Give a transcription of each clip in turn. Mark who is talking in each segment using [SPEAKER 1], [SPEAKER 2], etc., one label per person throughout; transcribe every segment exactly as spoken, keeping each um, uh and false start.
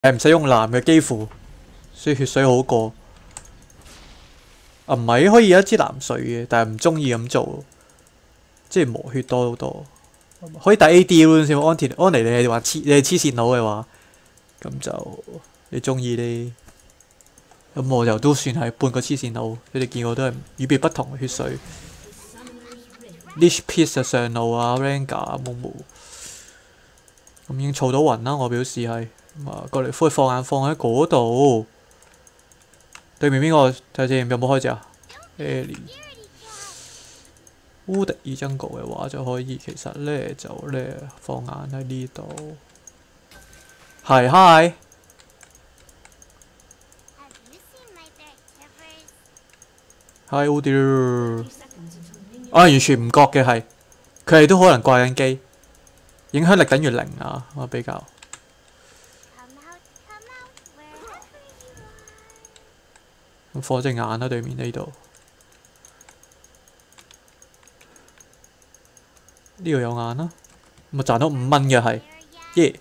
[SPEAKER 1] 誒唔使用藍嘅幾乎，所以血水好過。啊唔係可以有一支藍水嘅，但係唔中意咁做，即係磨血多好多。可以打 A D 咯，先安田安妮，你係話黐你係黐線佬嘅話，咁就你中意啲。咁我就都算係半個黐線佬，你哋見我都係與別不同嘅血水。Lich Piece 就上路啊 ，Rengar 冇冇，咁已經儲到暈啦。我表示係，咁啊過嚟可以放眼放喺嗰度。對面邊個睇下先，有冇開隻啊 ？Ellie 烏迪爾真局嘅話就可以，其實咧就咧放眼喺呢度。係 hi。Hi 烏迪爾。啊，完全唔覺嘅係，佢哋都可能掛緊機，影響力等於零啊！我比較。咁放隻眼啦，對面呢度。呢度有眼啦，咁啊賺到五蚊嘅係，耶！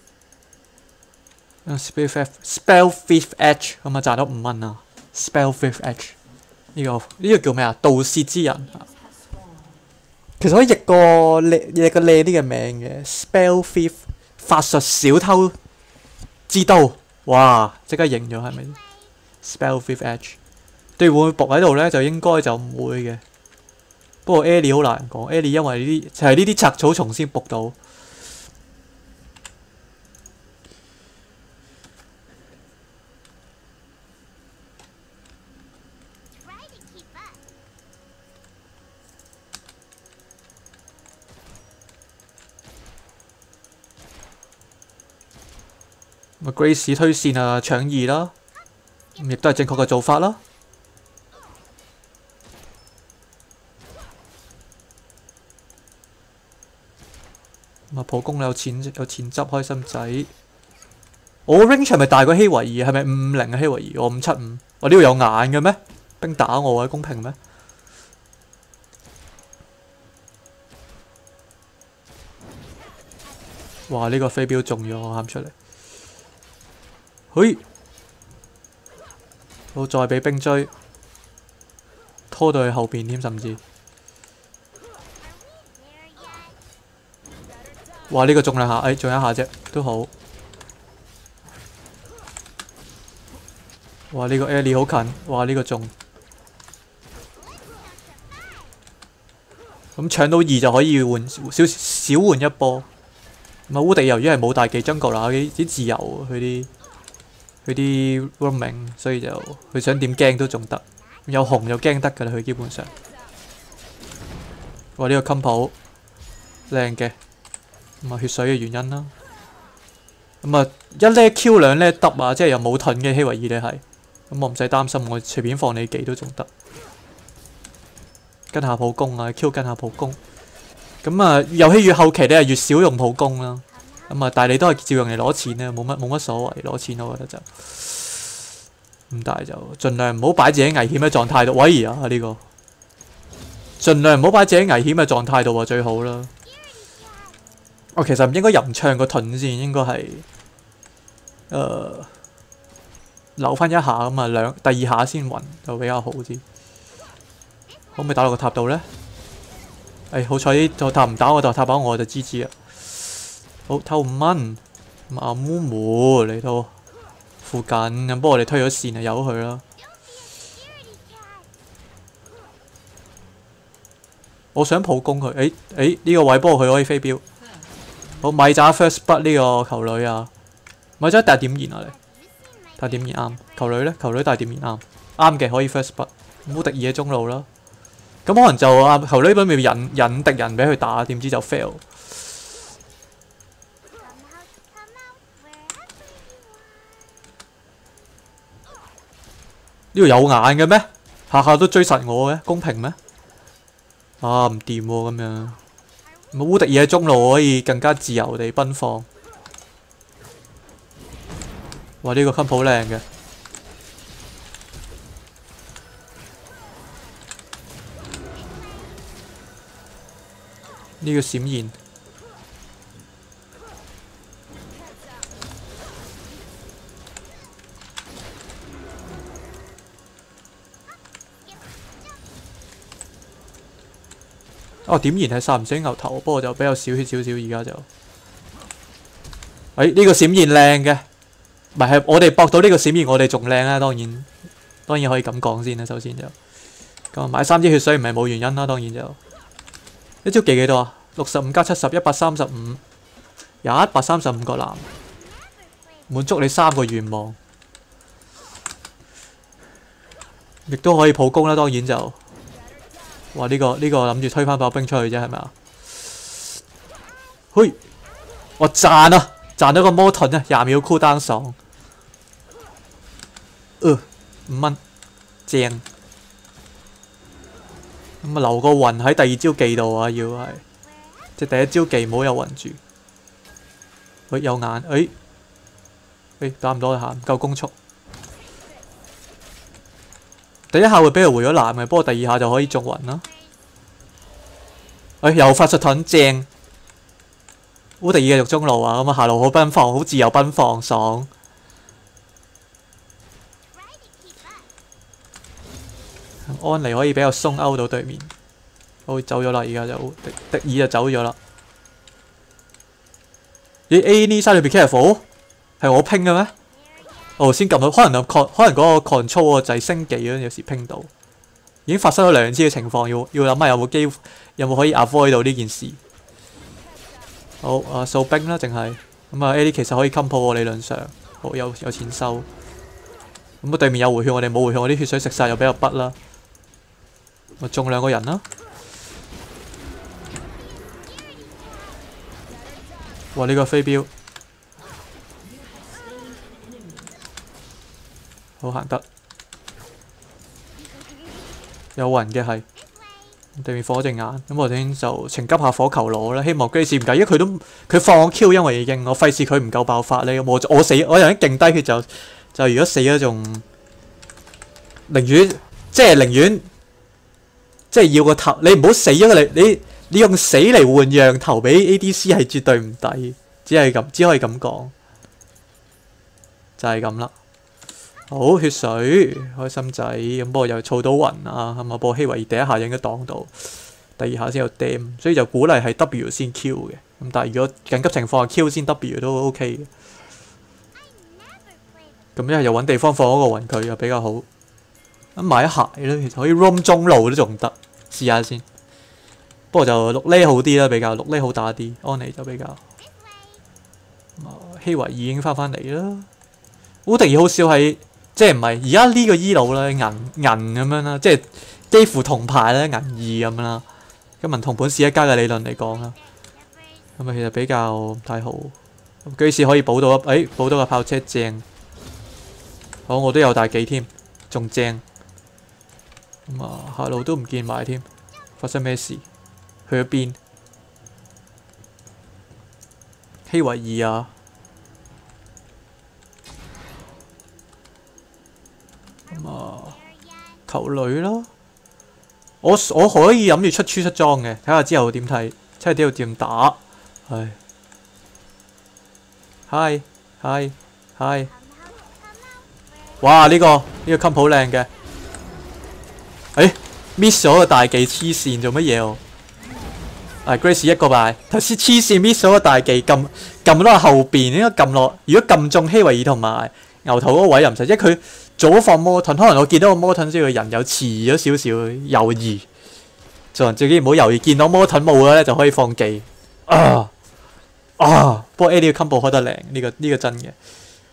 [SPEAKER 1] Spell Fifth Spell Fifth Edge 咁啊賺到五蚊啊 ！Spell Fifth Edge 呢個呢個叫咩啊？盜竊之人。其實可以譯個靚譯個靚啲嘅名嘅 Spell Thief 法術小偷之刀，哇！即刻認咗係咪 ？Spell Thief Edge 對會唔會伏喺度咧？就應該就唔會嘅。不過 Ellie 好難講 ，Ellie 因為呢啲就係呢啲雜草叢先伏到。咁 Grace 推線啊，搶二啦，咁亦都係正確嘅做法啦。咁啊，普攻有錢有錢執，開心仔。我 range 係咪大過希維爾？係咪五五零啊？希維爾我五七五。我呢度有眼嘅咩？兵打我啊，公平咩？哇！呢、這個飛鏢中咗，我喊出嚟。嘿，好再俾兵追，拖到去後邊添，甚至。哇！呢、這個中兩下，哎，中一下啫，都好。哇！呢、這個 Ellie 好近，哇！呢、這個中。咁搶到二就可以換少少換一波。咁啊，烏迪由於係冇大技爭角啦，幾幾自由佢啲。佢啲 roaming， 所以就佢想點驚都仲得，有紅就驚得㗎啦。佢基本上，哇！呢、這個 combo 靚嘅，咁啊血水嘅原因啦。咁啊一叻 Q 兩叻得啊，即係又冇盾嘅希維爾你係，咁我唔使擔心，我隨便放你技都仲得。跟下普攻啊 ，Q 跟下普攻。咁啊遊戲越後期你係越少用普攻啦。咁啊，但係你都係照用嚟攞錢咧，冇乜冇乜所謂攞錢，我覺得就咁，但係就盡量唔好擺自己危險嘅狀態度。喂啊，呢、這個盡量唔好擺自己危險嘅狀態度啊，最好啦。我、哦、其實唔應該吟唱個盾先，應該係誒、呃、留翻一下咁啊，兩第二下先暈就比較好啲。可唔可以打落個塔度咧？誒、哎，好彩呢個塔唔打我就塔把我就知知啦。好偷五蚊，阿木木嚟到附近，咁不過我哋推咗線啊，由佢啦。我想普攻佢，誒誒呢個位不過佢可以飛鏢。好米渣 first blood 呢個球女啊，米渣大點燃啊你？大點燃啱，球女咧球女大點燃啱，啱嘅可以 first blood。烏迪爾喺中路啦，咁可能就啊球女嗰邊引引敵人俾佢打，點知就 fail。呢度有眼嘅咩？下下都追實我嘅，公平咩？啊唔掂喎咁樣。咁烏迪爾喺中路可以更加自由地奔放。哇！呢、這個 combo 靚嘅。呢、這個閃現。 哦，點燃係殺唔死牛頭，不過就比較少血少少，而家就。誒呢個閃現靚嘅，唔係係我哋搏到呢個閃現，我哋仲靚啦，當然當然可以咁講先啦。首先就咁買三支血水唔係冇原因啦，當然就一招技幾多啊？六十五加七十，一百三十五，有一百三十五個藍，滿足你三個願望，亦都可以普攻啦。當然就哇呢個呢個諗住推翻爆兵出去啫，係咪啊？嘿，我賺啊！賺到個魔盾啊！廿秒 cooldown 爽，呃五蚊正咁啊！留個魂喺第二招技度啊，要係即係第一招技唔好有魂住。喂有眼，誒誒打唔到下，唔夠攻速。第一下會俾佢回咗藍嘅，不過第二下就可以中魂啦。誒又發術盾正。烏迪爾嘅獄中路啊，咁啊下路好奔放，好自由奔放，爽。安妮可以比較鬆勾到對面，好走咗啦，而家就迪迪爾就走咗啦。咦 A 呢三裏邊 careful 係我拼嘅咩？哦先撳到，可能可可能嗰個 control 個掣升技嗰陣有時拼到，已經發生咗兩次嘅情況，要要諗下有冇機有冇可以 avoid 到呢件事。好啊，掃兵啦，淨係咁啊 A D 其實可以 combo 喎，理論上好有有錢收。咁啊對面有回血，我哋冇回血，我啲血水食晒又比較筆啦。咪中兩個人啦！哇！呢個飛鏢好行得，有魂嘅係。對面放咗隻眼，咁我哋就情急下火球攞啦，希望 Grace 唔計，因為佢都佢放我 Q， 因為已經我費事佢唔夠爆發咧，我我死我又已經勁低血就就如果死咗仲寧願即係寧願即係要個頭，你唔好死咗你你你用死嚟換讓頭俾 A D C 係絕對唔抵，只係咁只可以咁講，就係咁啦。好血水，開心仔咁，不過又儲到暈啊，咁啊，不過希維爾第一下應該擋到，第二下先有 damn， 所以就鼓勵係 W 先 Q 嘅，咁但係如果緊急情況下 Q 先 W 都 OK 嘅。咁一係又揾地方放嗰個暈佢又比較好，咁買鞋咧，其實可以 roam 中路都仲得，試下先。不過就六厘好啲啦，比較六厘好打啲，安妮就比較。希維爾已經翻返嚟啦，烏迪爾好少喺。即係唔係而家呢個伊魯咧銀銀咁樣啦，即係幾乎銅牌咧銀二咁樣啦。咁文同本市一家嘅理論嚟講啦，咁啊其實比較唔太好。居士可以補到一，誒、哎、補到個炮車正。好，我都有大技添，仲正。咁啊下路都唔見埋添，發生咩事？去咗邊？希維爾啊！咁啊，球女啦，我我可以諗住出出出裝嘅，睇下之後點睇，睇下之後點打。唉，嗨嗨嗨！哇！呢個呢個 comp 好靚嘅，誒 miss 咗個大技黐線做乜嘢哦？係 Grace 一個敗，頭先黐線 miss 咗個大技，撳撳落後邊應該撳落，如果撳中希維爾同埋牛頭嗰位又唔使，即係佢。早放魔盾，可能我見到個魔盾之後個人有遲咗少少猶豫，做人自己唔好猶豫，見到魔盾冇咗咧就可以放技。啊啊！不過 A 呢個 combo 開得靚，呢個呢個真嘅。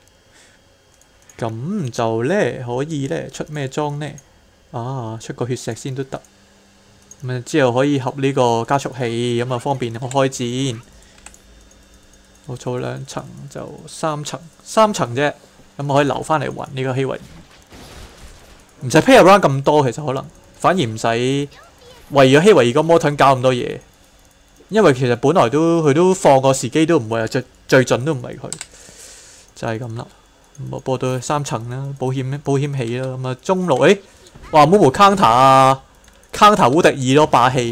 [SPEAKER 1] 咁就咧可以咧出咩裝咧？啊，出個血石先都得。咁啊之後可以合呢個加速器，咁啊方便我開戰。我儲兩層就三層，三層啫。咁我可以留翻嚟還呢個希維爾，唔使 pay around 咁多，其實可能反而唔使為咗希維爾個魔盾搞咁多嘢，因為其實本來都佢都放個時機都唔會係最最準都唔係佢，就係咁啦。咁啊播到三層啦，保險保險起啦。咁啊中路誒，哇 Momo counter 啊 counter 烏迪爾咯霸氣，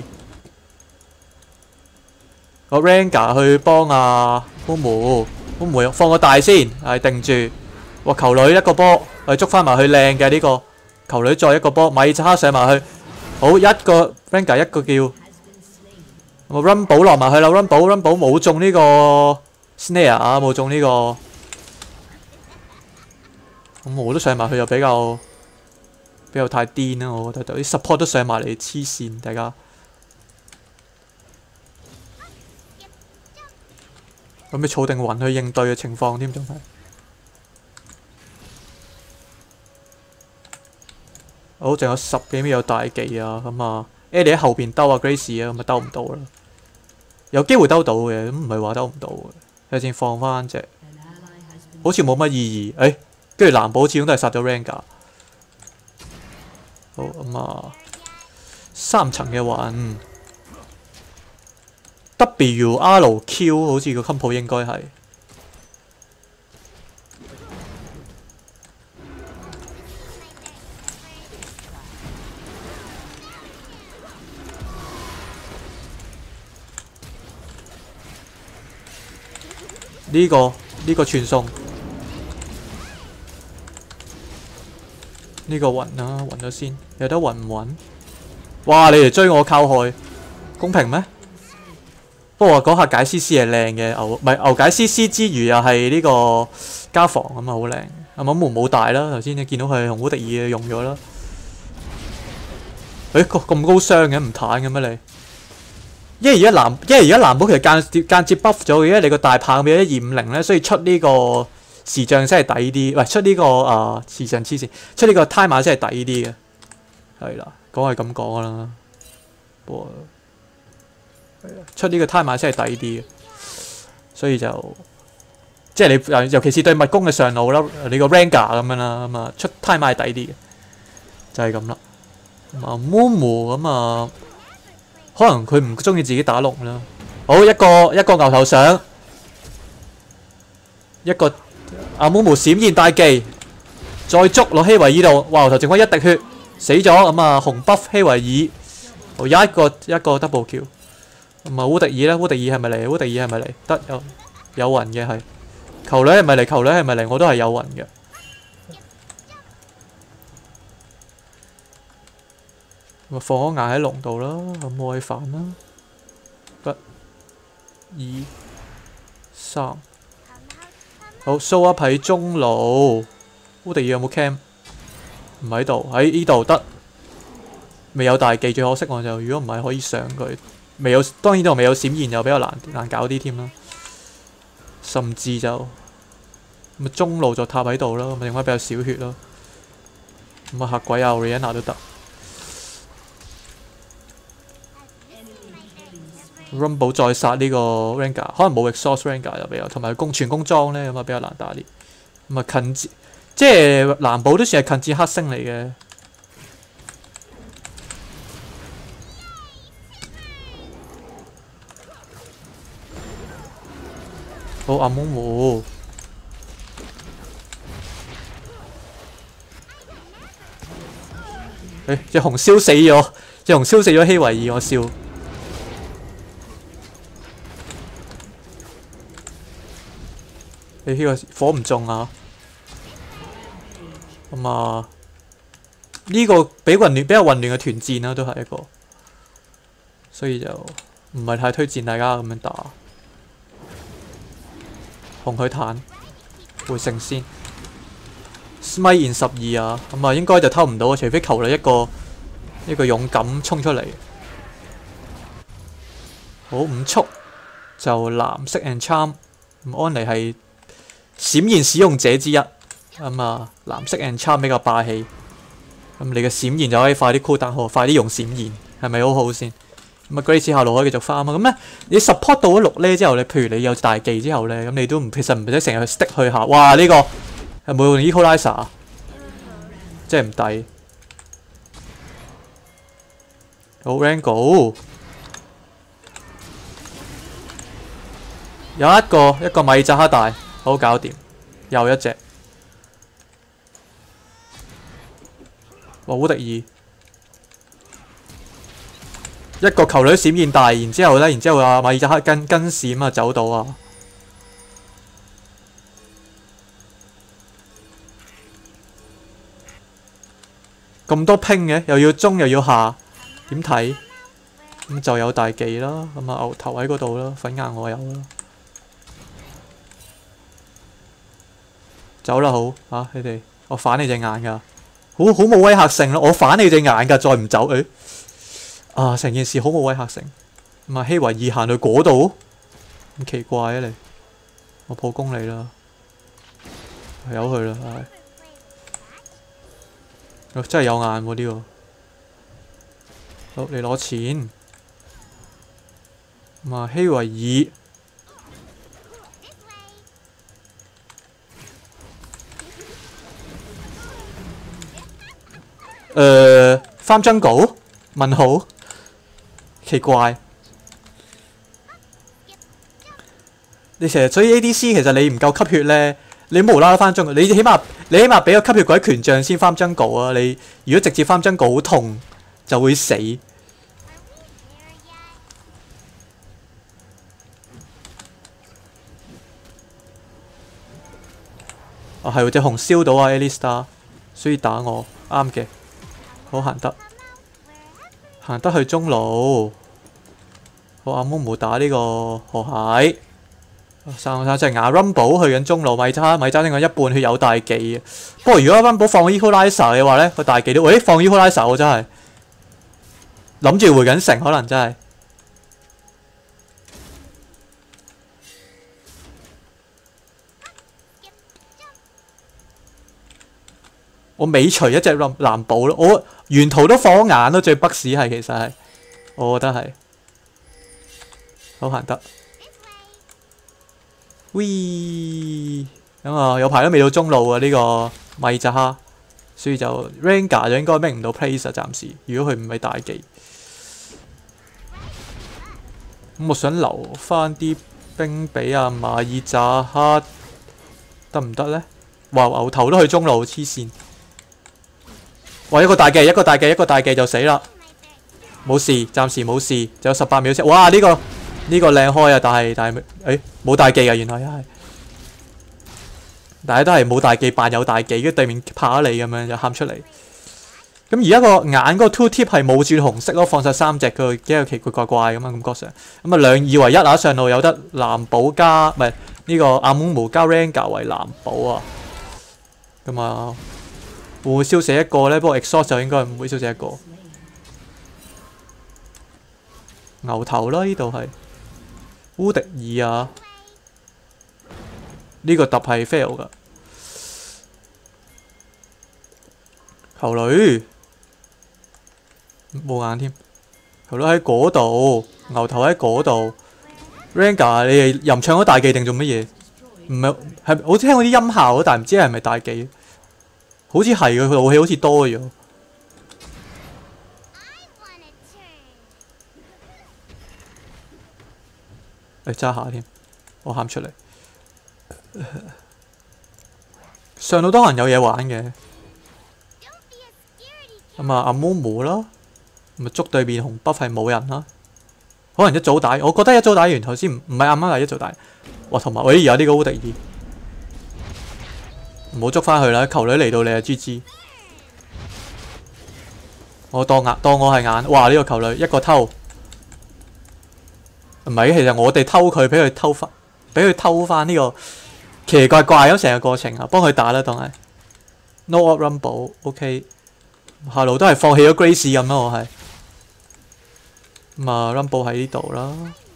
[SPEAKER 1] 個 Rengar 去幫啊 Momo Momo 放個大先，係定住。哇！球女一個波，我捉翻埋去靚嘅呢個球女，再一個波，米查上埋去，好一個 Rengar 一個叫我 run 寶落埋去啦 ，run 寶 run 寶冇中呢個 snare 啊，冇中呢個，咁我都上埋去又比較比較太癲啦，我覺得啲 support 都上埋嚟黐線，大家。咁你儲定雲去應對嘅情況添，仲係。好，仲有十幾秒有大技啊，咁啊 ，Ellie 喺後邊兜啊 Grace 啊，咁啊兜唔到啦。有機會兜到嘅，咁唔係話兜唔到嘅。睇先放翻隻，好似冇乜意義。誒，跟住藍寶始終都係殺咗 Rengar。好咁啊，三層嘅雲 W R Q 好似個 combo 應該係。呢、這個呢、這個傳送，呢、這個暈啊，暈咗先，有得暈唔暈？哇！你嚟追我靠害，公平咩？不過嗰下解 C C 係靚嘅，牛唔係牛解 C C 之餘又係呢個加防咁啊，好靚。阿敏門冇大啦，頭先你見到佢紅烏迪爾用咗啦。誒咁高傷嘅唔彈嘅咩你？因為而家藍，因為而家藍寶其實間接間接 buff 咗嘅，因為你個大棒變咗二五零咧，所以出呢個時將先係抵啲，喂出呢、這個啊時將黐線，出呢個 timer 先係抵啲嘅，係啦，講係咁講啦，不過出呢個 timer 先係抵啲嘅，所以就即係你尤其是對密攻嘅上路啦，你個 Rengar 咁樣啦，咁啊出 timer 係抵啲嘅，就係咁啦。咁啊 Mumu 咁啊。可能佢唔中意自己打龍啦。好，一個一個牛頭上，一個阿 Mumu 閃現大技，再捉落希維爾度。哇！頭剩翻一滴血，死咗咁啊！紅 buff 希維爾，好有一個一個 double kill。咁啊烏迪爾咧，烏迪爾係咪嚟？烏迪爾係咪嚟？得有有雲嘅係。球女係咪嚟？球女係咪嚟？我都係有雲嘅。咪放咗眼喺龍度啦，咁我可以反啦。一、二、三，好 show up 喺中路。烏迪爾有冇 cam？ 唔喺度，喺呢度得。未有大技，最可惜我就如果唔係可以上佢。未有，當然都未有閃現，又比較難難搞啲添啦。甚至就咁中路就塔喺度啦，咪剩翻比較少血咯。咁啊嚇鬼啊 Rihanna 都得。Rumble 再殺呢個 Rengar， 可能冇 exhaust Rengar 又比較，同埋攻全攻裝咧咁啊比較難打啲。咁啊近戰，即係藍寶都算係近戰黑星嚟嘅。好阿 Mumu， 誒隻紅燒死咗，隻紅燒死咗希維爾，我笑。你呢個火唔中啊！咁啊，呢個比混亂比較混亂嘅團戰啦，都係一個，所以就唔係太推薦大家咁樣打。紅佢彈回城先 ，Smite in 十二啊，咁啊應該就偷唔到啊，除非球女一個一個勇敢衝出嚟。好五速就藍色 Enchant， 咁安妮係閃現使用者之一，咁啊藍色 Enchant 比較霸氣，咁你嘅閃現就可以快啲 cool down，快啲用閃現，係咪好好先？咁啊 Grace 下路可以繼續farm啊，咁咧你 support 到咗六咧之後咧，譬如你有大技之後咧，咁你都唔其實唔使成日去 stick 去下，哇呢、這個係冇用 Equalizer， 即係唔抵。好 Rango， 有一個一個米扎克大。好搞掂，又一隻。哇烏迪爾，一個球女閃現大，然之後咧，然之後阿馬爾扎克跟跟閃啊走到啊。咁多拼嘅，又要中又要下，點睇？ 咁就有大技啦。咁啊牛頭喺嗰度啦，粉硬我有啦。走啦好啊！你哋我反你隻眼㗎，好好冇威嚇性咯！我反你隻眼㗎，再唔走誒啊！成件事好冇威嚇性。咁啊希維爾行去嗰度，咁奇怪啊你！我普攻你啦，由佢啦，唉！真係有眼喎呢個。好，你攞錢。咁啊希維爾。誒，farm jungle？問號？奇怪。你成日所以 A D C 其實你唔夠吸血咧，你無啦啦翻 jungle，你起碼你起碼俾個吸血鬼權杖先翻 jungle 啊！你如果直接翻 jungle 好痛，就會死。哦係喎，隻熊燒到啊 Alistar，所以打我啱嘅，好行得，行得去中路。好阿毛冇打呢個河蟹。三三隻牙 Rumble 去緊中路，米渣米渣剩緊一半血有大技啊！不過如果 Rumble 放 Equalizer 嘅話咧，個大技都喂放 Equalizer 喎真係，諗住回緊城可能真係。我尾隨一隻藍寶咯，我沿途都放眼咯，最北市係其實係，我覺得係好行得。喂，咁啊有排都未到中路啊呢個米扎哈，所以就 Rengar 就應該拎唔到 place 啊暫時。如果佢唔係大技，咁我想留翻啲兵俾阿馬爾扎哈得唔得咧？哇牛頭都去中路，黐線！哇一個大技一個大技一個大技就死啦，冇事，暫時冇事，仲有十八秒先。哇呢個〜呢個靚開啊！但係但係誒冇大技啊！原來又係，大家都係冇大技扮有大技，跟住對面怕咗你咁樣就喊出嚟。咁而家個眼嗰個 two tip 係冇轉紅色咯，放晒三隻佢，幾有奇奇怪怪咁啊感覺上。咁啊兩二為一啊，上路有得藍寶加唔係呢個阿蒙毛加 Rengar 為藍寶啊。咁啊會唔會燒死一個咧？不過 exhaust 就應該唔會燒死一個。牛頭啦，呢度係。烏迪爾啊，呢、這個揼係 fail 噶。球女冇眼添，球女喺嗰度，牛頭喺嗰度。Rengar 你哋又唔唱咗大技定做乜嘢？唔係係好似聽嗰啲音效，但係唔知係咪大技。好似係嘅，佢武器好似多咗。誒揸下添，我喊出嚟。上路都可能有嘢玩嘅。咁啊，阿 Momo 啦，咁啊捉對面紅 buff 係冇人啦。可能一早打，我覺得一早打完頭先唔唔係啱啱係一早打。哇，同埋喂而家呢個烏迪爾，唔好捉翻去啦！球女嚟到你啊 G G。我當眼當我係眼，哇！呢、這個球女一個偷。唔係，其實我哋偷佢，俾佢偷翻，俾佢偷翻呢個奇奇怪怪咁成個過程啊！幫佢打啦，當係 No Up Rumble，OK， 下路都係放棄咗 Grace 咁咯，我係咁啊 Rumble 喺呢度啦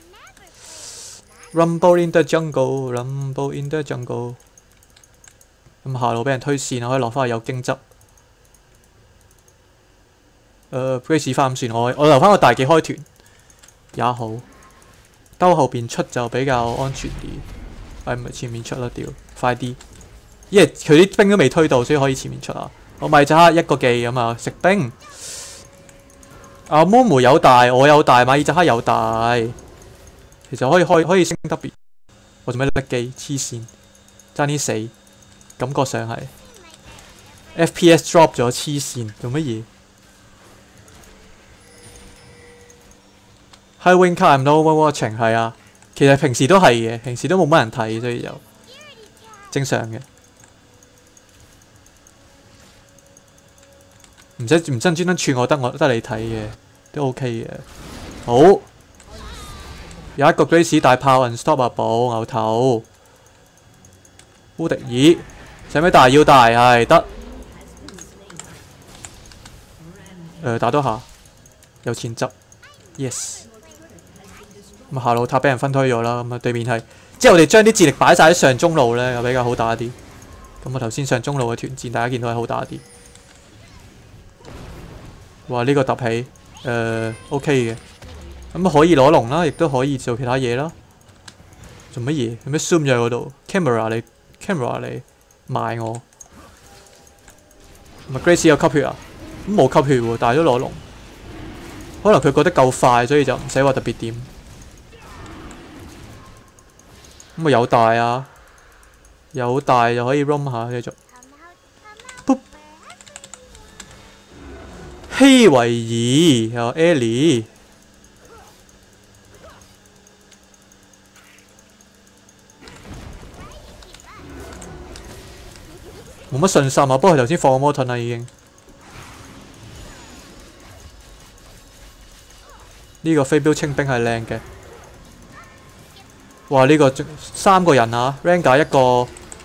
[SPEAKER 1] ，Rumble in the jungle，Rumble in the jungle， 咁下路俾人推線，可以落翻去有荊執。誒 Grace 翻咁算，我我留翻個大技開團也好。兜後邊出就比較安全啲，係咪前面出啦？屌，快啲！因為佢啲兵都未推到，所以可以前面出啊！我咪就黑一個技咁啊，食兵。阿 Momo 有大，我有大，馬爾扎克有大，其實可以開可以升特別。我做咩甩機？黐線，爭啲死，感覺上係 F P S drop 咗，黐線，做乜嘢？High wing card I'm no one watching 係啊，其實平時都係嘅，平時都冇乜人睇，所以就正常嘅。唔使唔真專登串我得我得你睇嘅，都 OK 嘅。 好，有一個 Grace 大炮 unstoppable 牛頭，烏迪爾使咩大要大係得，誒、呃、打多下有錢執 ，yes。咁下路塔俾人分推咗啦，咁啊對面係，即係我哋將啲智力擺晒喺上中路咧，又比較好打啲。咁我頭先上中路嘅團戰，大家見到係好打啲。哇！呢、這個揼起，誒、呃、OK 嘅，咁可以攞龍啦，亦都可以做其他嘢啦。做乜嘢？有咩 zoom 咗喺嗰度 ？camera 你 camera 你賣我。咪 Grace 有吸血啊？咁冇吸血喎，但係都攞龍。可能佢覺得夠快，所以就唔使話特別點。咁啊有大啊，有大就可以 roam 下繼續。希維爾有 Ellie， 冇乜信心啊！不過佢頭先放個魔盾啦已經。呢、這個飛鏢清兵係靚嘅。哇！呢、這個三個人啊 ，Rengar 一個。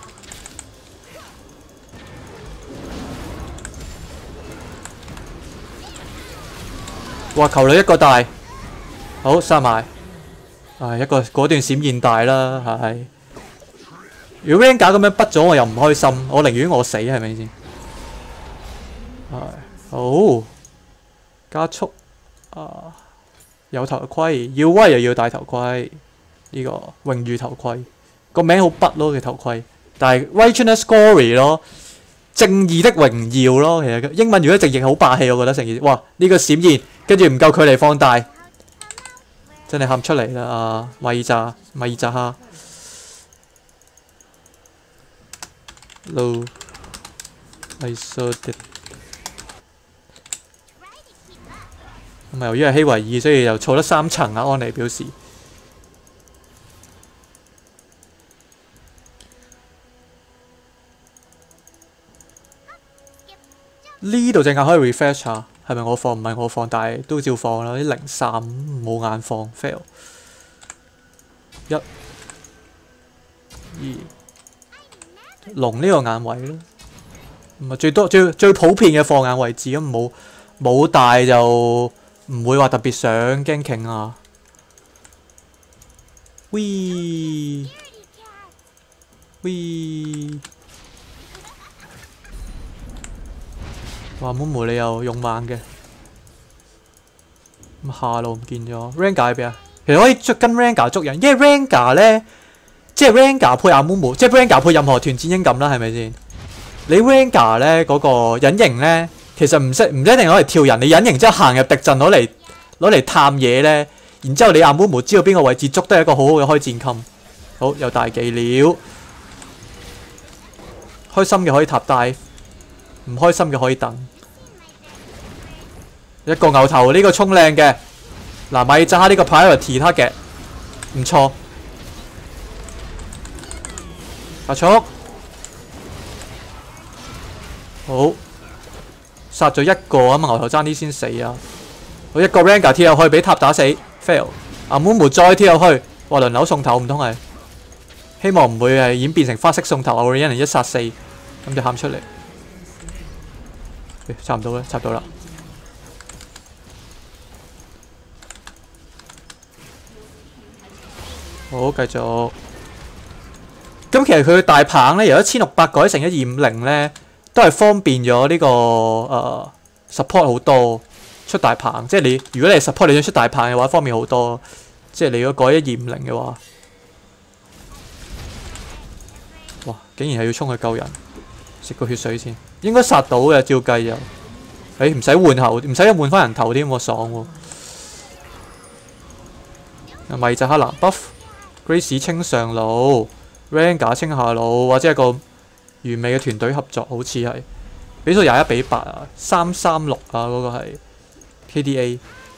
[SPEAKER 1] 哇！球女一個大，好殺埋。唉，一個果斷閃現大啦，係。如果 Rengar 咁樣畢咗，我又唔開心，我寧願我死，係咪先？係好加速啊！有頭盔，要威又要戴頭盔。呢、這個榮譽頭盔個名好筆咯嘅頭盔，但係 Righteous Glory 咯，正義的榮耀咯。其實英文如果直譯好霸氣，我覺得成件事。哇！呢、這個閃現跟住唔夠距離放大，真係喊出嚟啦！啊，米爾扎米爾扎哈 ，low I saw it。咁啊，由於係希維爾，所以又錯得三層啊！安妮表示。呢度隻眼可以 refresh 下，係咪我放？唔係我放，但係都照放啦。啲零三冇眼放 fail。一、二，龍呢個眼位咯，唔係最多最最普遍嘅放眼位置咁，冇冇大就唔會話特別想驚傾啊。喂喂！哇！妹妹你又勇猛嘅，咁下路唔見咗 ，Rengar 喺邊啊？其實可以捉跟 Rengar 捉人，因為 Rengar 咧，即係 Rengar 配阿妹妹，即係 Rengar 配任何團戰英咁啦，係咪先？你 Rengar 咧嗰個隱形咧，其實唔識唔一定攞嚟跳人，你隱形之後行入敵陣攞嚟攞嚟探嘢咧，然之後你阿妹妹知道邊個位置捉，都係一個好好嘅開戰襟。好有大技料，開心嘅可以塔dive。唔開心嘅可以等一個牛頭呢、這個衝靚嘅嗱，米扎呢個 priority target 唔錯，發速好殺咗一個啊嘛，牛頭爭啲先死啊！好一個 Rengar 跳入去俾塔打死 fail， 阿 Mumu 再跳入去，哇輪流送頭唔通係？希望唔會係演變成花式送頭，我會一人一殺四咁就喊出嚟。插唔到啦，插到啦。好，繼續。咁其實佢嘅大棒咧，由一千六百改成一二五零咧，都係方便咗呢、這個誒、呃、support 好多出大棒。即係你如果你係 support 你想出大棒嘅話，方便好多。即係你如果改一二五零嘅話，哇！竟然係要衝去救人。食個血水先，應該殺到嘅，照計就，誒唔使換頭，唔使換翻人頭添喎，爽喎。米扎克蘭 buff，Grace 清上路 ，Rengar 清下路，或者係個完美嘅團隊合作，好似係。比數廿一比八啊，三三六啊，嗰、那個係 K D A。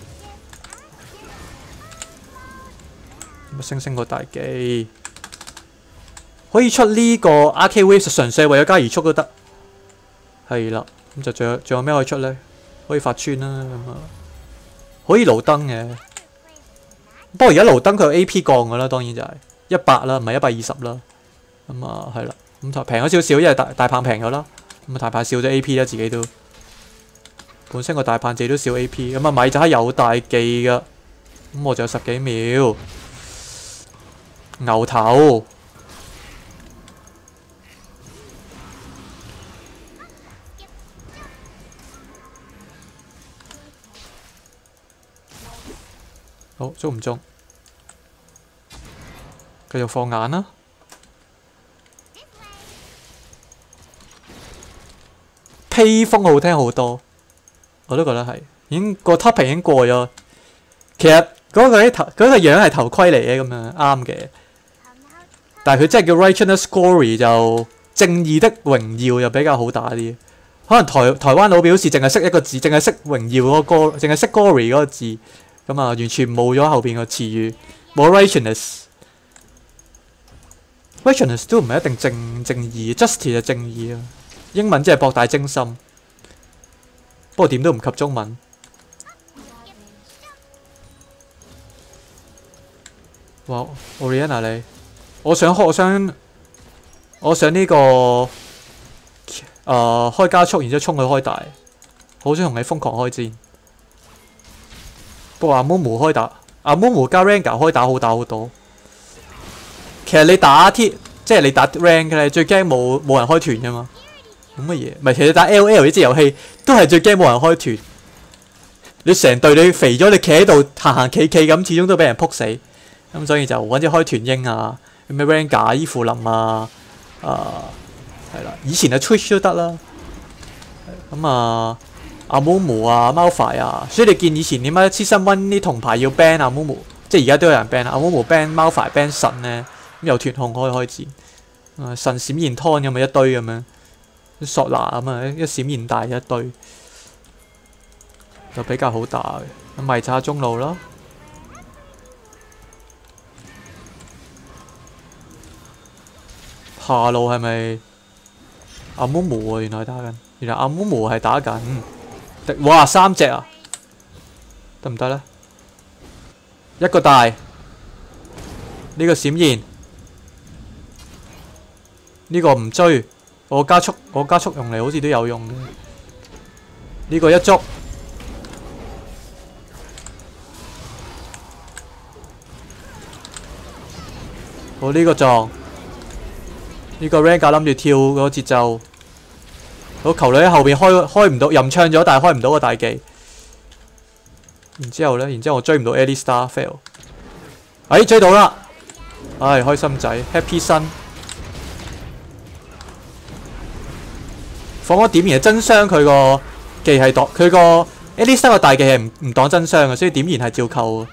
[SPEAKER 1] 星星個大技。可以出呢個 Arcade Wave 純粹為咗加移速都得，係啦。咁就仲有仲有咩可以出咧？可以發穿啦咁啊，可以路燈嘅， 不過而家盧登佢有 A P 降㗎啦，當然就係一百啦，唔係一百二十啦。咁啊係啦，咁就平咗少少，因為大大棒平咗啦。咁啊大棒少咗 A P 啦，自己都本身個大棒自己都少 A P。咁啊米就有大技噶，咁我仲有十幾秒，牛頭。好，中唔中？繼續放眼啦。披風好聽好多，我都覺得係。已經個 topic 已經過咗。其實嗰個啲頭嗰個樣係頭盔嚟嘅，咁樣啱嘅。但係佢真係叫 Righteous Glory 就正義的榮耀又比較好打啲。可能台台灣佬表示淨係識一個字，淨係識榮耀嗰個 Glory，淨係識 Glory 嗰個字。咁啊，完全冇咗後邊個詞語，冇 righteousness。righteousness 都唔係一定正正義 ，justice 就正義啊。英文即係博大精深，不過點都唔及中文。哇 ，Oriana 你，我想我想我想呢、這個誒、呃、開加速，然之後衝去開大，好想同你瘋狂開戰。不過阿 Mumu 開打，阿 Mumu 加 Rengar 開打好打好多。其實你打 T， 即係你打 rank 咧，最驚冇冇人開團㗎嘛，冇乜嘢。唔係，其實打 L O L 呢隻遊戲都係最驚冇人開團。你成隊你肥咗，你企喺度行行企企咁，始終都俾人撲死。咁所以就揾隻開團鷹啊，咩 Rengar、伊芙林啊，啊係啦，以前係 Twitch 都得啦。咁啊。阿 Mumu 啊，貓快啊，所以你見以前點解 Season One 啲銅牌要 ban 阿 Mumu， 即係而家都有人 ban 阿 Mumu ban 貓快 ban 神咧，咁有團控可以開戰，啊神閃現湯咁啊一堆咁樣，索拿咁啊一閃現大一堆，就比較好打嘅。咁咪查中路咯，下路係咪阿 Mumu 啊？原來打緊，原來阿 Mumu 係打緊。哇！三隻啊，得唔得咧？一個大，呢、這個閃現，呢、這個唔追，我加速，我加速用嚟好似都有用嘅。呢、這個一捉，我呢、這個撞，呢、這個 Rengar 諗住跳嗰個節奏。個球女喺後邊開開唔到，任唱咗，但係開唔到個大技。然之後咧，然之後我追唔到 Alistar fail。哎，追到啦！唉，開心仔 ，Happy 身。放咗點燃真傷，佢個技係擋，佢個 Alistar 個大技係唔唔擋真傷嘅，所以點燃係照扣。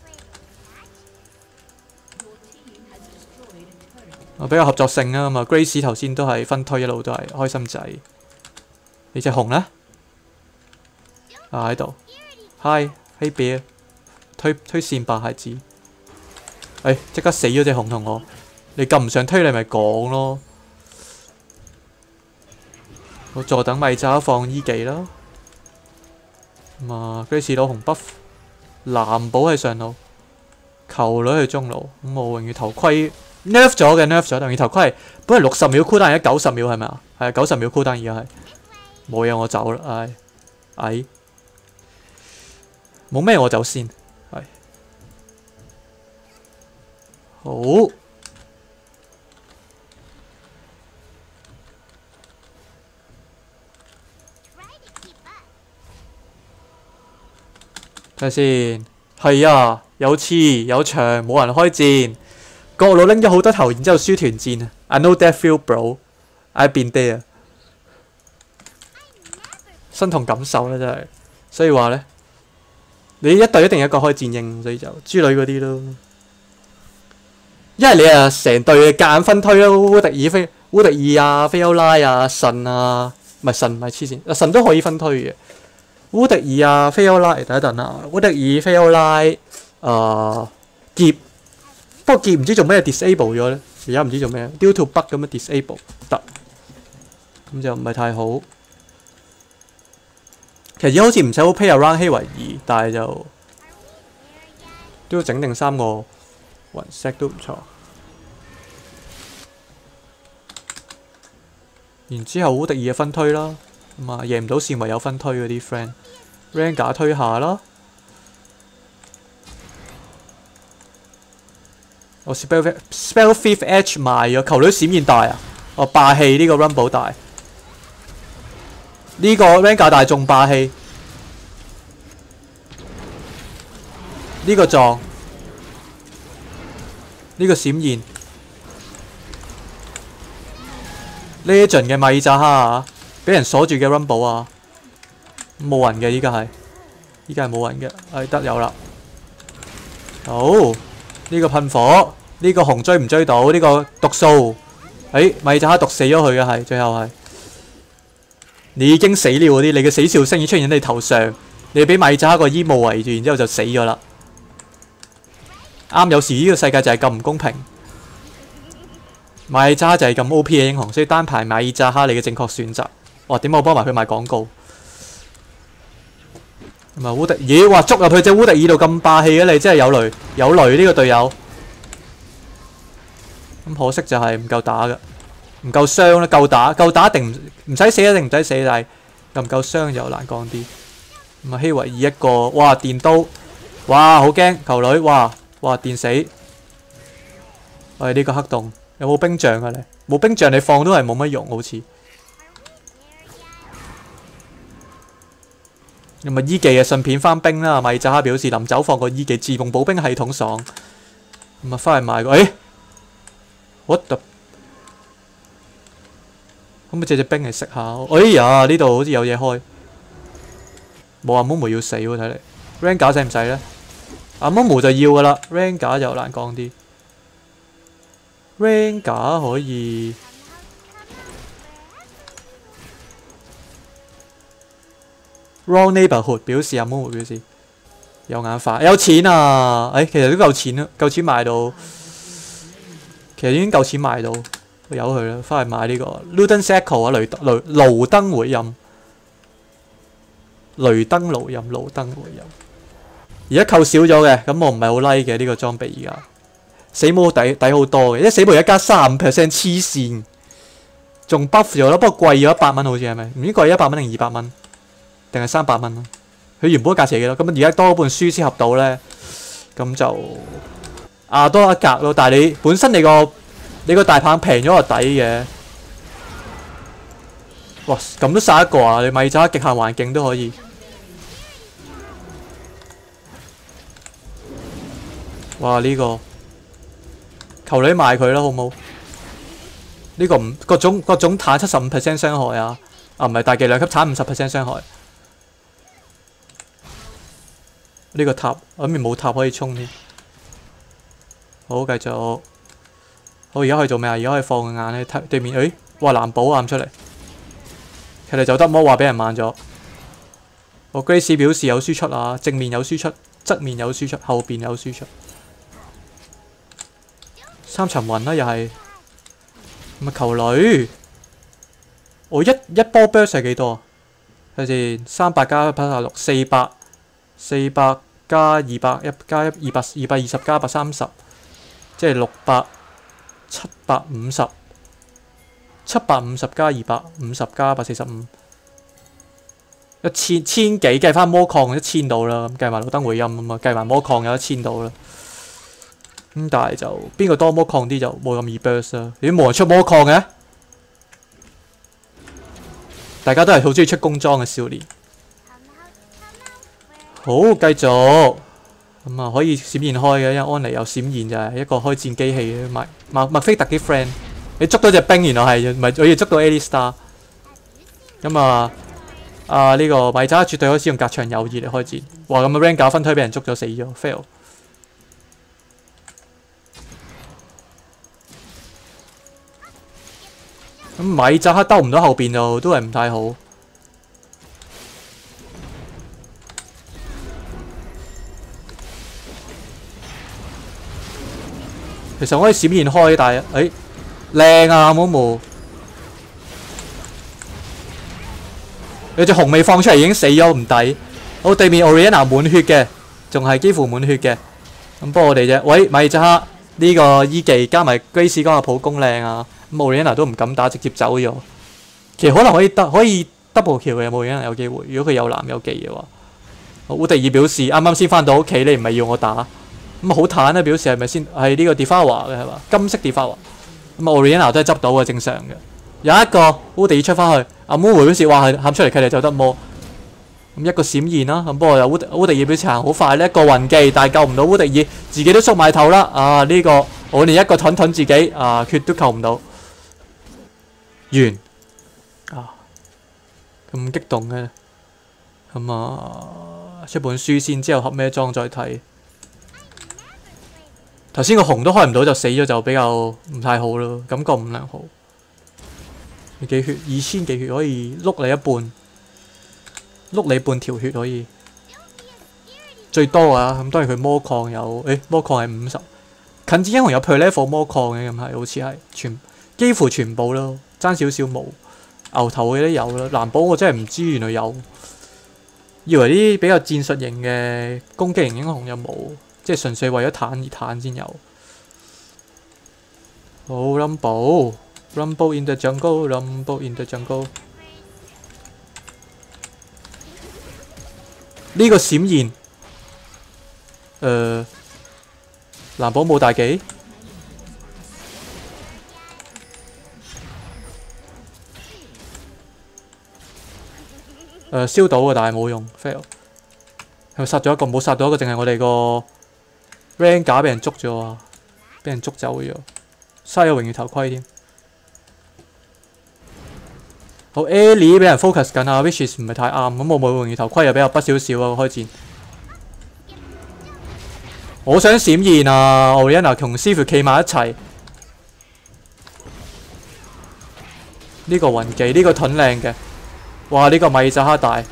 [SPEAKER 1] 我比較合作性啊嘛 ，Grace 頭先都係分推一路都係開心仔。你隻熊咧？啊喺度 ，Hi， 嘿 bear， 推推線吧孩子。誒，即刻死咗隻熊同我，你咁唔想推你咪講咯。我坐等米渣放醫技啦。咁啊 ，Grace 攞紅 buff， 藍寶喺上路，球女去中路。咁我榮譽頭盔 nerf 咗嘅 nerf 咗，榮譽頭盔本來六十秒 cooldown， 而家九十秒係咪啊？係啊，九十秒 cooldown 而家係。冇嘢，我走啦，唉，唉，冇咩我走先，係，好，睇下先，係啊，有刺有長，冇人開戰，各路拎咗好多頭，然之後輸團戰啊 ！I know that feel, bro. I've been there. 身同感受啦，真係，所以話咧，你一隊一定有一個開戰英，所以就豬女嗰啲咯。因為你啊，成隊夾硬分推咯，烏迪爾菲、烏迪爾啊、菲歐拉啊、神啊，唔係神唔係黐線，神都可以分推嘅。烏迪爾啊、菲歐拉，等一陣啊，烏迪爾、菲歐拉，誒、呃、劫，不過劫唔知做咩 disable 咗咧，而家唔知做咩 ，due to bug 咁樣 disable 得，咁就唔係太好。其實而家好似唔使好 play around 希維爾，但係就都要整定三個雲石都唔錯。然之後烏迪爾嘅分推啦，咁啊贏唔到線唯有分推嗰啲 friend，Rengar 推下啦。我 spell spell fifth edge 賣咗，球女閃現大啊！哦霸氣呢個 Rumble 大，呢、這個 Rengar 大仲霸氣，呢、這個撞，呢、這個閃現。Legend 嘅米扎哈啊，俾人鎖住嘅 Rumble 啊，冇人嘅依家係，依家係冇人嘅，係得有啦。好，呢、這個噴火，呢、這個紅追唔追到？呢、這個毒素，誒米扎哈毒死咗佢嘅係，最後係你已經死了嗰啲，你嘅死兆聲已出現喺你頭上，你俾米扎哈個衣帽圍住，然之後就死咗啦。啱，有時呢個世界就係咁唔公平。米扎就係咁 O P 嘅英雄，所以單排米扎哈你嘅正確選擇。哇！點解我幫埋佢賣廣告？咁啊烏迪，咦？哇！捉入去隻烏迪爾度咁霸氣嘅你，真係有雷有雷呢個隊友。咁可惜就係唔夠打嘅，唔夠傷啦，夠打夠打一定唔唔使死一定唔使死，但係夠唔夠傷就難講啲。咁啊希維爾一個，哇！電刀，哇！好驚球女，哇哇電死。喂，呢個黑洞。有冇冰杖啊你？冇冰杖你放都係冇乜用，好似。咁咪醫技啊，順便翻冰啦。米扎哈表示臨走放個醫技，自動補兵系統爽。咁啊，翻去買個，誒 ，what the？可唔可以借隻冰嚟食下？哎呀，呢度好似有嘢開。冇阿 Momo 要死喎，睇嚟。Rengar 使唔使咧？阿 Momo 就要噶啦 ，Rengar 就難講啲。Rengar 可以 Wrong Neighborhood 表示阿 Momo 表示有眼法有錢啊！誒，其實都夠錢啦，夠錢買到，其實已經夠錢買到，由佢啦，翻去買呢個 Luden Cycle 啊，雷雷盧登回音，雷登盧音，盧登回音。而家扣少咗嘅，咁我唔係好 like 嘅呢個裝備而家。死冇抵抵好多嘅，因為死冇而家加三十五 percent 黐線，仲 buff 咗啦，不過貴咗一百蚊好似係咪？唔知貴一百蚊定二百蚊，定係三百蚊咯？佢原本價錢係幾多？咁而家多本書先合到咧，咁就啊多一格咯。但係你本身你個你個大棒平咗個底嘅，哇咁都殺一個啊！你咪走極限環境都可以。哇呢個〜求你賣佢啦，好冇？呢個唔各種各種彈七十五 percent 傷害啊！啊唔係大技兩級彈五十 percent 傷害。呢個塔我諗冇塔可以衝添。好，繼續。好，而家可以做咩啊？而家可以放個眼喺對面。誒，哇藍寶啱出嚟。佢哋走得魔話俾人慢咗。我 Grace 表示有輸出啊，正面有輸出，側面有輸出，後邊有輸出。三層雲啦，又係咁啊！球女，我一一波 burst 係幾多啊？睇先，三百加八十六，四百，四百加二百一加一二百二百二十加一百三十，即係六百七百五十，七百五十加二百五十加一百四十五，一千千幾計翻魔礦一千到啦，咁計埋老燈回音啊嘛，計埋魔礦有一千到啦。咁但係就邊個多魔礦啲就冇咁易 burst 啦。點冇人出魔礦嘅？大家都係好中意出工裝嘅少年。好，繼續咁啊，可以閃現開嘅，因為安妮有閃現就係一個開戰機器嘅麥麥麥菲特啲 friend。你捉到隻兵，原來係唔係可以捉到 Alistar？ 咁啊啊呢個米扎絕對可以用隔牆友誼嚟開戰。哇！咁啊 Rengar 分推俾人捉咗死咗 ，fail。咁米扎克兜唔到後邊就都係唔太好。其實我可以閃現開，但係誒靚啊，Momo！有隻紅未放出嚟已經死咗唔抵。好，對面 Orianna 滿血嘅，仲係幾乎滿血嘅。 咁幫我哋啫。喂，米扎克呢個醫技加埋居士江嘅普攻靚啊！咁奧利安娜都唔敢打，直接走咗。其實可能可以得可以 double kill 嘅，奧利安娜有機會。如果佢有藍有技嘅話，烏迪爾表示啱啱先翻到屋企，你唔係要我打咁啊好坦啊！表示係咪先係呢個 Devour 嘅係嘛？金色 Devour 咁奧利安娜都係執到嘅，正常嘅。有一個烏迪爾出翻去，阿妹表示話係喊出嚟，佢哋就得魔。咁一個閃現啦，咁不過有烏烏迪爾表示行好快呢一個雲技，但係救唔到烏迪爾，自己都縮埋頭啦。啊呢、這個我連一個盾盾自己，啊血都救唔到，完啊咁激動嘅，咁啊出本書先，之後合咩裝再睇。頭先個紅都開唔到就死咗，就比較唔太好咯，感覺唔良好。你幾血？二千幾血可以碌你一半。碌你半條血可以最多啊！咁當然佢魔礦有，誒魔礦係五十，近戰英雄有 per level 魔礦嘅，咁係好似係全幾乎全部咯，爭少少冇。牛頭嘅都有啦，藍寶我真係唔知原來有，以為啲比較戰術型嘅攻擊型英雄有冇，即係純粹為咗坦而坦先有。好 Rumble Rumble in the jungle Rumble in the jungle。呢個閃現，誒藍寶冇大技，誒燒到嘅，但係冇用 ，fail。佢殺咗一個，冇殺到一個，淨係我哋個 rank 架俾人捉咗啊！俾人捉走咗，嘥咗榮譽頭盔添。好 ，Ellie 俾人 focus 緊啊 ，which 唔係太啱。咁我冇榮譽頭盔又比較不少少啊，開戰。我想閃現啊！奧利安娜同師傅企埋一齊。呢個雲技，呢個盾靚嘅。哇！呢個米扎克大。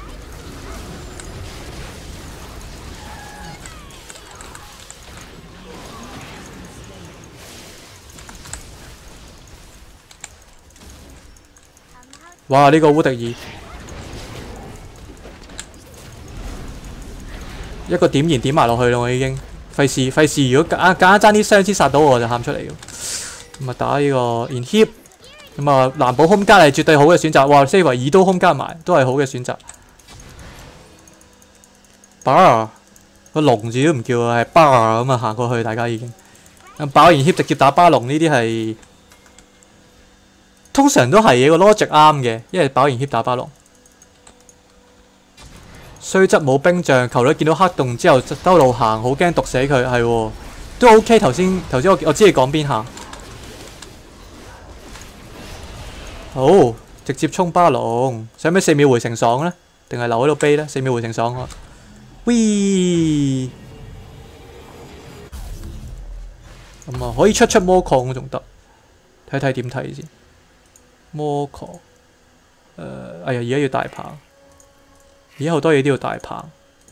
[SPEAKER 1] 哇！呢、這個烏迪爾一個點燃點埋落去啦，我已經費事費事。如果夾硬爭啲傷先殺到我，就喊出嚟。咁啊打呢個 inhib， 咁啊藍寶空加係絕對好嘅選擇。哇！西維爾都空加埋，都係好嘅選擇。bar 個龍字都唔叫啊，係 bar 咁啊行過去，大家已經咁爆 inhib 直接打巴龍呢啲係。通常都係嘢個 logic 啱嘅，因為飽完 hit 打巴龍。雖則冇冰像，球女見到黑洞之後兜路行，好驚毒死佢，係喎，都 OK。頭先頭先我我知你講邊下，好直接衝巴龍，使唔使四秒回城爽呢？定係留喺度悲呢？四秒回城爽啊！喂，咁啊可以出出魔礦仲得，睇睇點睇先。魔狂，誒、呃，哎呀，而家要大棒，而家好多嘢都要大棒，誒、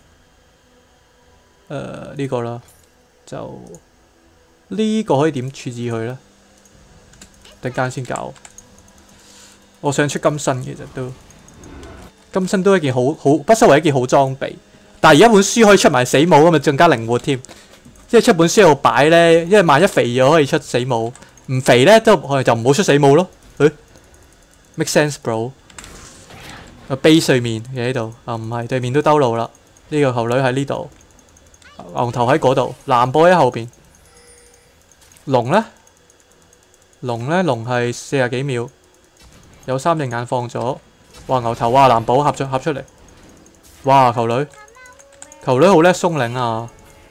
[SPEAKER 1] 呃，呢、這個啦，就呢、這個可以點處置佢咧？等間先搞，我想出金身，其實都金身都係一件好好不失為一件好裝備，但係而家本書可以出埋死武，咁咪更加靈活添，即係出本書喺度擺咧，因為萬一肥咗可以出死武，唔肥咧都我哋就唔好出死武咯，誒。Make sense, bro。個碑對面嘅喺度，啊唔係對面都兜路啦。呢、這個球女喺呢度，牛頭喺嗰度，藍波喺後邊。龍呢？龍呢？龍係四十幾秒，有三隻眼放咗。哇牛頭，哇藍寶合咗合出嚟。哇球女，球女好叻鬆領啊！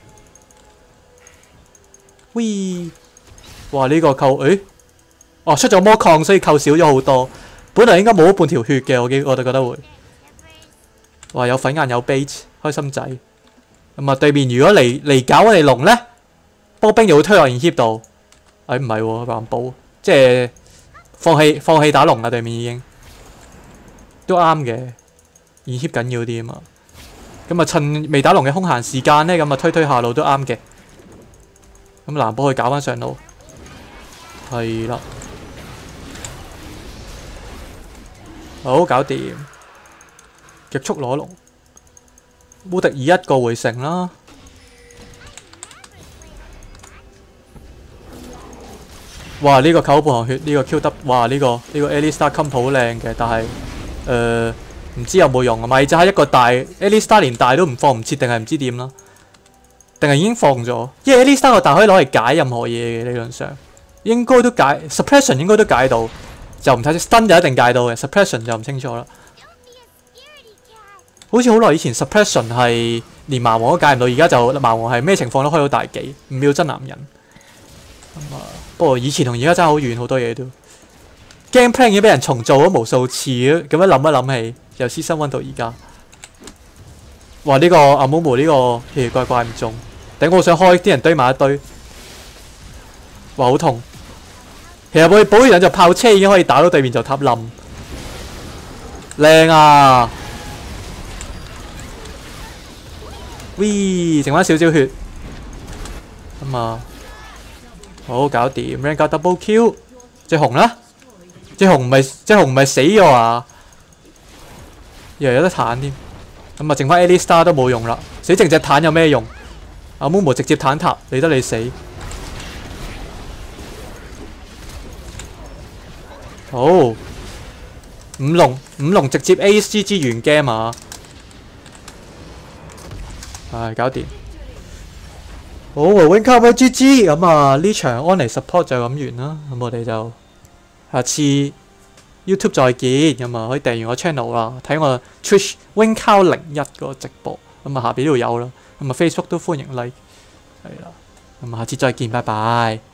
[SPEAKER 1] 喂，哇呢、這個扣誒，哦出咗魔礦，所以扣少咗好多。本來應該冇咗半條血嘅，我記我就覺得會。哇！有粉眼有 bait， 開心仔。咁啊，對面如果嚟嚟搞我哋龍咧，波兵又會推落 inhib 度。誒唔係喎，藍寶即係放棄放棄打龍啦，對面已經都啱嘅。inhib 緊要啲啊嘛。咁啊，趁未打龍嘅空閒時間咧，咁啊推推下路都啱嘅。咁藍寶去搞翻上路，係啦。好搞掂，極速攞龍，烏迪爾一個回城啦。 哇！呢、這個扣半行血，呢、這個 Q 得，哇！呢、這個呢、這個 Alistar comp 好靚嘅，但係誒唔知有冇用啊？咪就係一個大 Alistar 連大都唔放唔切，定係唔知點啦？定係已經放咗？因為 Alistar 個大可以攞嚟解任何嘢嘅，理論上應該都解 suppression 應該都解到，就唔睇 stun 就一定解到嘅 suppression 就唔清楚啦。好似好耐以前 suppression 係連盲王都解唔到，而家就盲王係咩情況都開到大幾，唔秒真男人。咁啊，不過以前同而家爭好遠，好多嘢都 game plan 已經俾人重做咗無數次，咁樣諗一諗起，由 season one 到而家，哇！呢、這個阿 Momo 呢個奇奇怪怪唔中，頂我想開啲人堆埋一堆，哇好痛！其實我哋保完就炮車已經可以打到對面就塔冧，靚啊！喂，剩翻少少血，咁啊，好搞掂 ，Rengar double kill， 隻紅啦，隻紅唔係隻紅唔係死咗啊，以為有得彈添，咁啊剩翻 Alistar 都冇用啦，死剩隻彈有咩用？阿 Momo 直接彈塔，理得你死。好，五龍五龍直接 A C G 完 game 啊！唉，搞掂。好 ，Win Cup G G 咁啊！呢場安妮 support 就咁完啦。咁我哋就下次 YouTube 再見。咁啊，可以訂閱我 channel 啦，睇我 Twitch Win Cup 零一個直播。咁啊，下邊呢度有啦。咁啊，Facebook 都歡迎 like。係啦。咁啊，下次再見，拜拜。